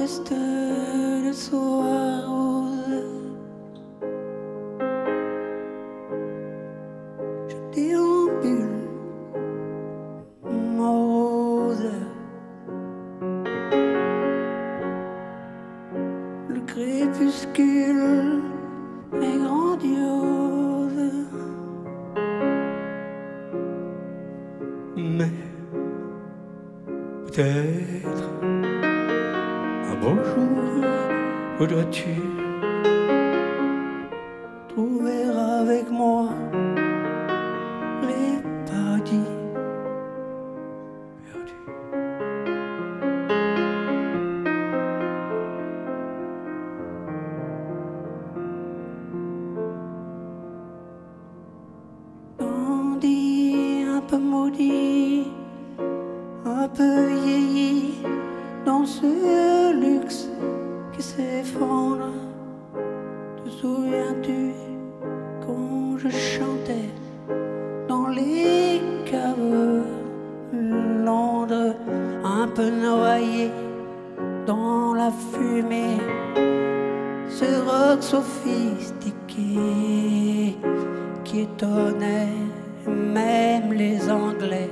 reste de soir rose. Je déambule morose. Le crépuscule est grandiose. Mais peut-être un beau jour voudras-tu trouver avec moi les paradis perdus. Dandy un peu maudit, un peu vieilli dans ce luxe qui s'effondre. Te souviens-tu quand je chantais dans les caves Londres, un peu noyé dans la fumée, ce rock sophistiqué qui étonnait même les Anglais.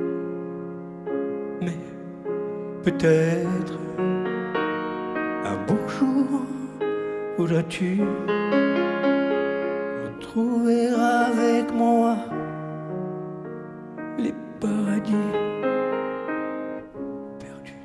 Mais peut-être un beau jour voudras-tu retrouver avec moi les paradis perdus.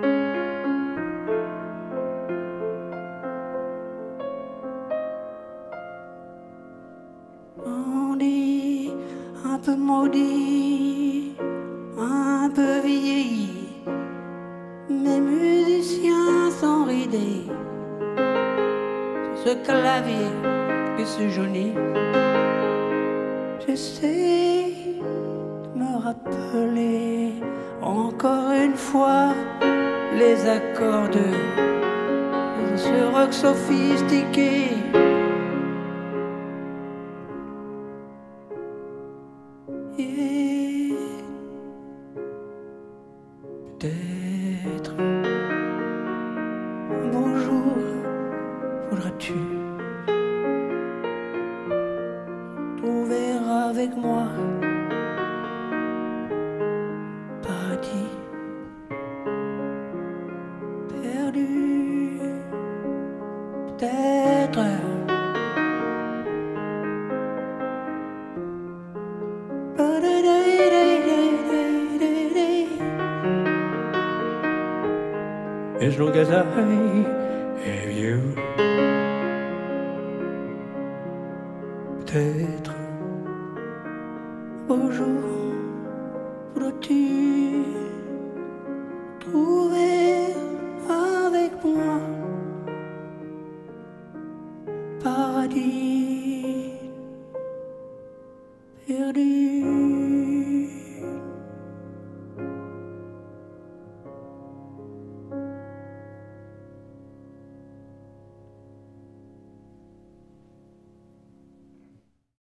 On dit un peu maudit, un peu vieilli, mes musiciens sont ridés sur ce clavier qui se jaunit. J'essaie de me rappeler encore une fois les accords de ce rock sophistiqué. Et peut-être un beau jour voudras-tu trouver avec moi paradis perdu. Peut-être as long as I have you. Peut-être un beau jour voudras-tu